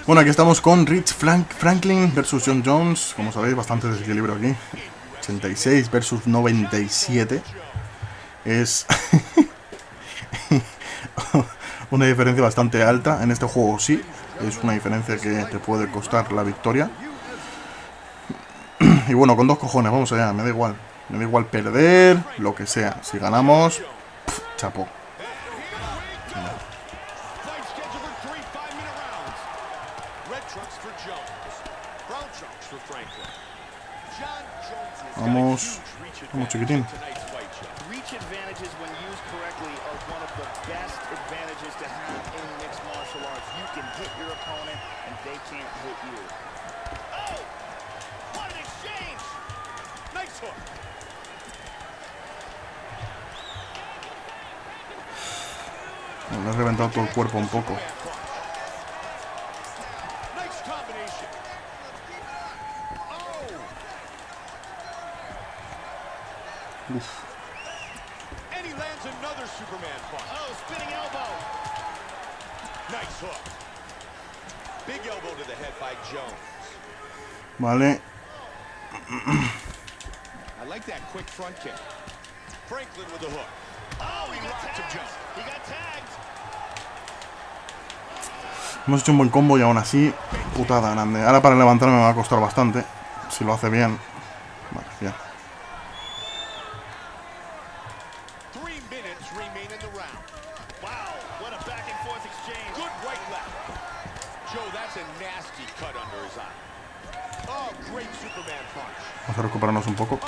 Bueno, aquí estamos con Rich Franklin versus John Jones. Como sabéis, bastante desequilibrio aquí. 86 versus 97. Es una diferencia bastante alta. En este juego sí, es una diferencia que te puede costar la victoria. Y bueno, con dos cojones, vamos allá, me da igual. Me da igual perder, lo que sea. Si ganamos, chapó. Vamos, vamos chiquitín. Me he reventado todo el cuerpo un poco. Uf. Vale. Hemos hecho un buen combo y aún así, putada grande. Ahora para levantarme me va a costar bastante. Si lo hace bien. Vale, bien. Vamos a recuperarnos un poco.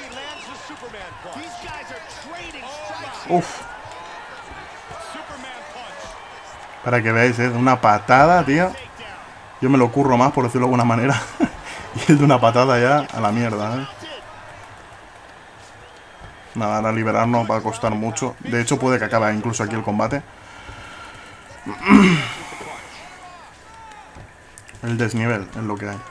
Uf. Para que veáis, de una patada, tío. Yo me lo curro más, por decirlo de alguna manera. Y el de una patada ya a la mierda, Nada, ahora liberarnos va a costar mucho. De hecho, puede que acabe incluso aquí el combate. El desnivel es lo que hay.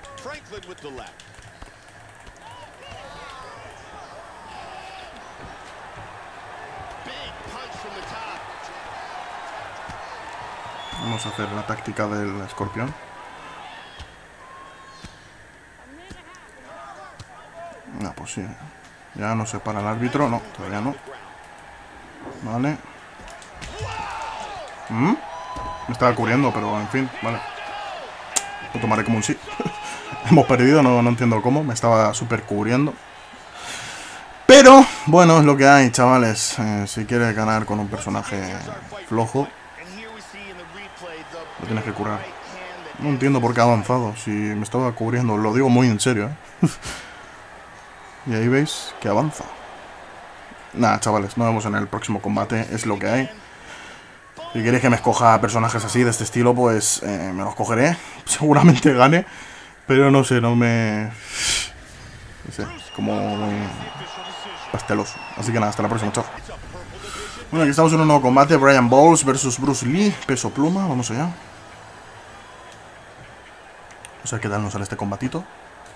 Vamos a hacer la táctica del escorpión. No, pues sí. Ya no se para el árbitro. No, todavía no. Vale. Me estaba cubriendo, pero en fin, vale. Lo tomaré como un sí. Hemos perdido, no entiendo cómo. Me estaba súper cubriendo. Pero, bueno, es lo que hay, chavales. Si quieres ganar con un personaje flojo, lo tienes que curar. No entiendo por qué ha avanzado. Si me estaba cubriendo, lo digo muy en serio, Y ahí veis que avanza. Nada, chavales, nos vemos en el próximo combate. Es lo que hay. Si queréis que me escoja personajes así, de este estilo, pues me los cogeré. Seguramente gane. Pero no sé, no sé, es como muy pasteloso. Así que nada, hasta la próxima, chao. Bueno, aquí estamos en un nuevo combate. Brian Bowles versus Bruce Lee. Peso pluma, vamos allá. Vamos a ver qué tal nos sale este combatito.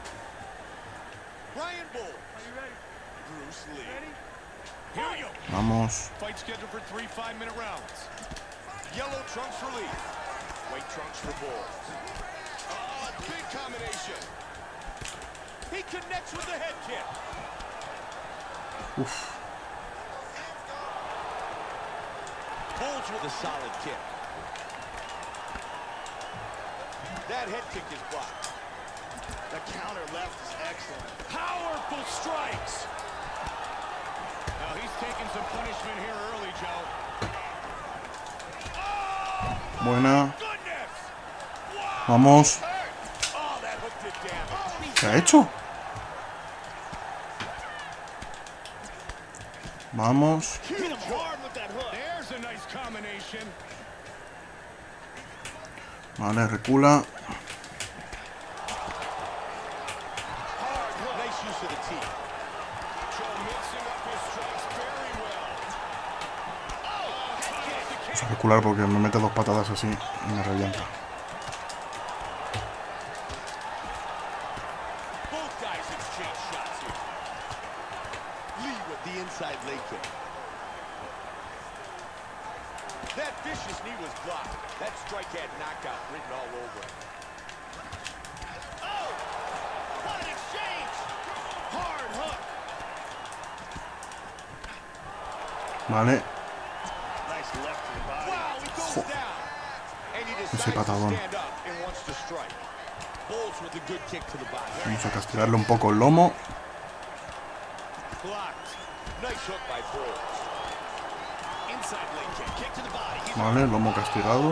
Vamos. Uf. That head kick is blocked. The counter left is excellent. Powerful strikes. Now he's taking some punishment here early, Joe. Buena. Vamos. ¿Qué ha hecho? Vamos. Vale, recula. Vamos a recular porque me mete dos patadas así y me revienta. That vicious knee was blocked. That strike had knockout written all over it. Oh! What an exchange! Hard hook. Vale. Nice left to the body. Wow, he goes down. And he decides Ese to patadón. stand up and wants to strike. Bowles with a good kick to the body. Vamos a castigarle un poco el lomo. Blocked. Nice hook by Bowles. Inside leg kick. Kick to the body. Vale, lomo castigado.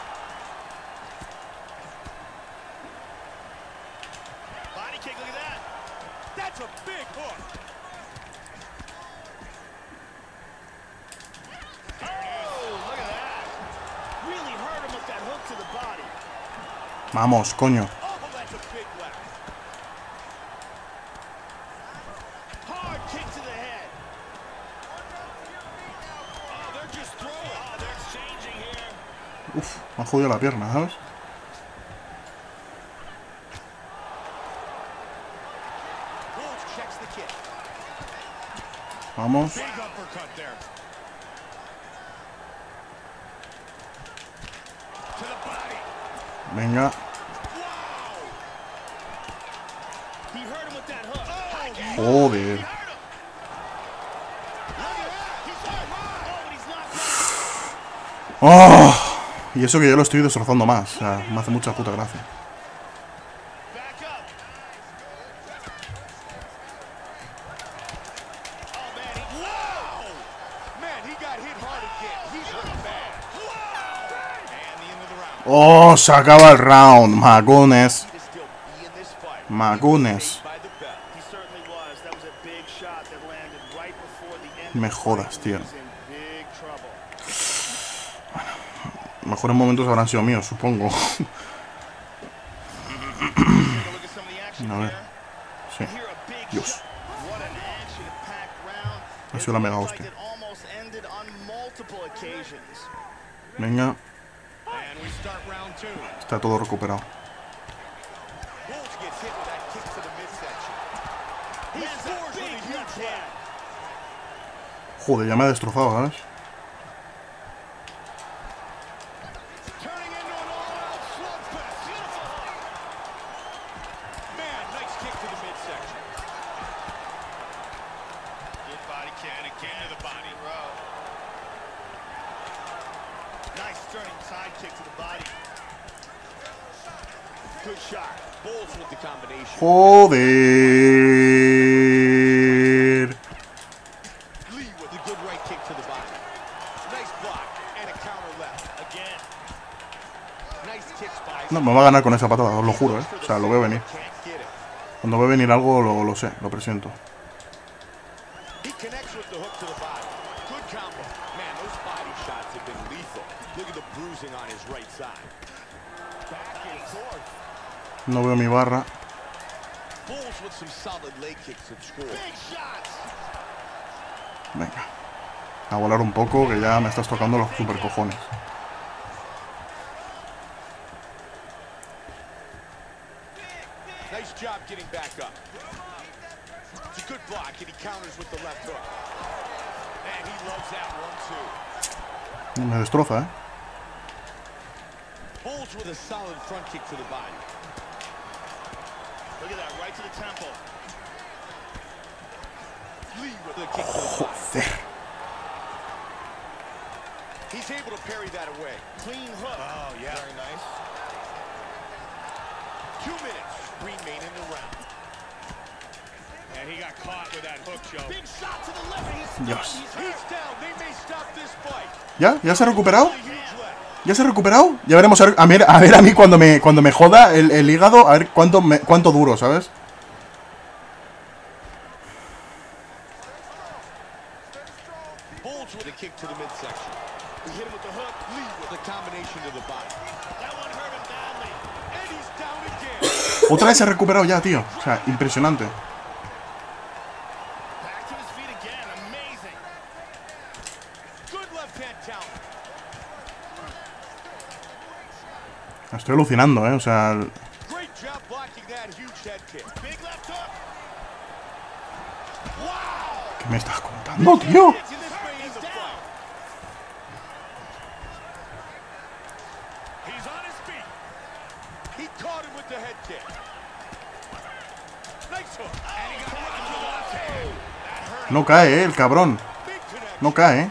Body kick, look at that. That's a big hook. Oh, look at that. Really hurt him with that hook to the body. Vamos, coño. Oh, that's a big left. Hard kick to the head. Oh, they're just throwing. Oh, they're exchanging here. Uf, me ha jodido la pierna, ¿sabes? Bowles checks the kick. Vamos. Big uppercut there. To the body. Venga. Wow. He hurt him with that hook. Oh, Joder. Look at that. He's hurt. Oh, but he's not. ¡Oh! Y eso que yo lo estoy destrozando más. O sea, me hace mucha puta gracia. Back up. Oh, man. Wow. Man, he got hit hard again. He's hurt bad. Wow. And the end of the round. ¡Oh! Se acaba el round. Magones. To still be in this fight. Magones. By the bell. He certainly was. That was a big shot that landed right before the end. Me jodas, tío. He's in big trouble. Mejores momentos habrán sido míos, supongo. Take a look at some of the action A ver. here. Sí. Here a big Dios. shot. What an action-packed round. Ha sido la mega It hostia. almost ended on multiple occasions. Venga. And we start round two. Está todo recuperado. Bowles gets hit with that kick to the midsection. He scores with a huge right. Joder, ya me ha destrozado, ¿sabes? Turning into an all-out slugfest. Beautiful. Man, nice kick to the midsection. Good body kick again to the body. Nice turning side kick to the body. Good shot. Bowles with the combination. Joder. Lee with a good right kick to the body. Nice block and a counter left. Again. Nice kicks by. No, me va a ganar con esa patada, os lo juro, ¿eh? O sea, lo veo venir. Can't get it. Cuando veo venir algo, lo sé, lo presiento. He connects with the hook to the body. Good combo. Man, those body shots have been lethal. Look at the bruising on his right side. Back and forth. No veo mi barra. Bowles with some solid leg kicks that score. Big shots. Venga. A volar un poco, que ya me estás tocando los super cojones. Nice job getting back up. It's a good block, and he counters with the left hook. And he loves that one, too. Me destroza, ¿eh? Bowles with a solid front kick to the body. Look at that, right to the temple. Lee with a kick to the body. Joder. He's able to parry that away. Clean hook. Oh, yeah. Very nice. 2 minutes remain in the round. And he got caught with that hook, Joe. Big shot to the left. Dios. He's down. They may stop this fight. ¿Ya? ¿Ya se ha recuperado? Huge left. ¿Ya se ha recuperado? Ya veremos a ver a mí cuando me joda el hígado, a ver cuánto duro, ¿sabes? Bowles with a kick to the midsection. He hit him with the hook. Lee with a combination to the body. That one hurt him badly. And he's down again. Otra vez se ha recuperado ya, tío. O sea, impresionante. Back to his feet again. Amazing. Good left hand counter. Estoy alucinando, ¿eh? O sea, Great job blocking that huge head kick. Big left hook. Wow. ¿qué me estás contando, tío? This may end the fight. Caught him with the head kick. Nice hook. And he got right to the left hand. That hurt. No cae, el cabrón. Big connection. No cae.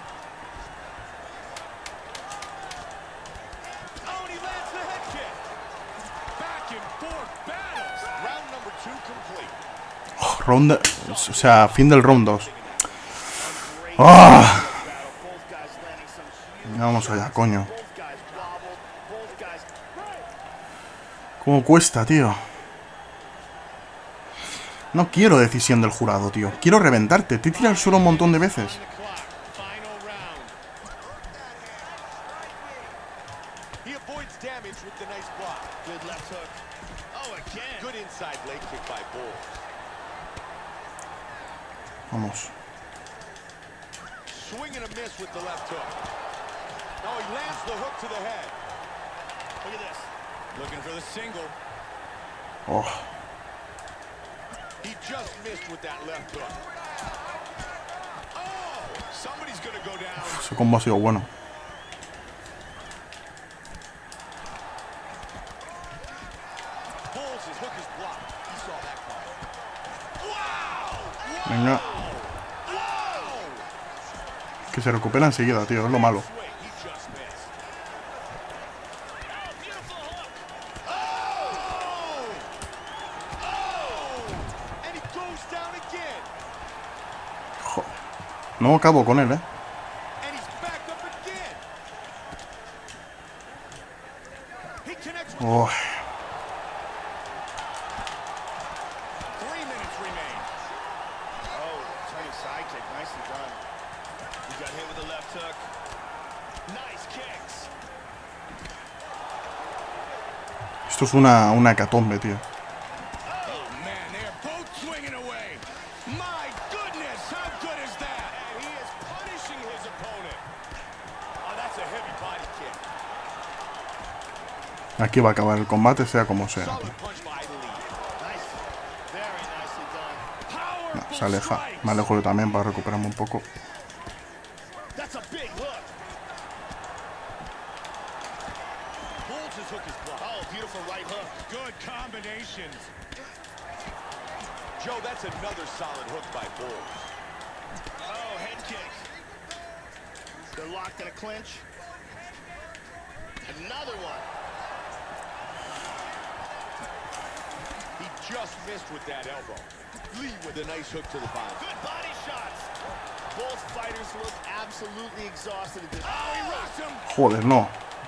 Oh, and he lands the head kick. Back and forth battles. Round number 2 complete. Oh, ronda... O sea, fin del round 2. ¡Ah! Vamos allá, coño. ¿Cómo cuesta, tío? No quiero decisión del jurado, tío. Quiero reventarte. Te tira al suelo un montón de veces. Vamos. Swing and a miss with the left hook. Oh, he lands the hook to the head. Look at this. Looking for the single. Oh. He just missed with that left hook. Oh, somebody's gonna go down. Ese combo ha sido bueno. Bulls, his hook is blocked. He saw that coming. Wow! Venga. Que se recupera enseguida, tío. Es lo malo. Jo. No acabo con él, Oh. Esto es una hecatombe, tío. Aquí va a acabar el combate, sea como sea, tío. No, se aleja. Me alejo yo también para recuperarme un poco. Joe, that's another solid hook by Bulls. Oh, head kick. They're locked in a clinch. Another one. He just missed with that elbow. Lee with a nice hook to the body. Good body shots. Both fighters look absolutely exhausted. Oh, he rocked him. Joder, no.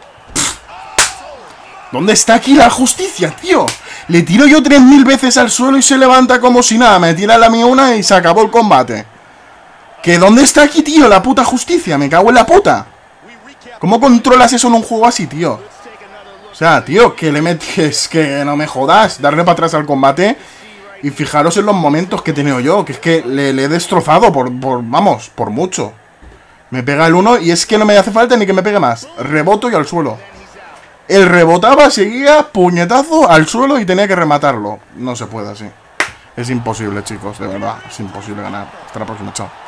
¿Dónde está aquí la justicia, tío? Le tiro yo 3000 veces al suelo y se levanta como si nada. Me tira la mía una y se acabó el combate. ¿Que dónde está aquí, tío? La puta justicia. Me cago en la puta. ¿Cómo controlas eso en un juego así, tío? O sea, tío, que le metes... Que no me jodas. Darle para atrás al combate. Y fijaros en los momentos que he tenido yo. Que es que le he destrozado vamos, por mucho. Me pega el uno y es que no me hace falta ni que me pegue más. Reboto y al suelo. Él rebotaba, seguía, puñetazo al suelo y tenía que rematarlo. No se puede así. Es imposible, chicos, de verdad. Es imposible ganar. Hasta la próxima, chao.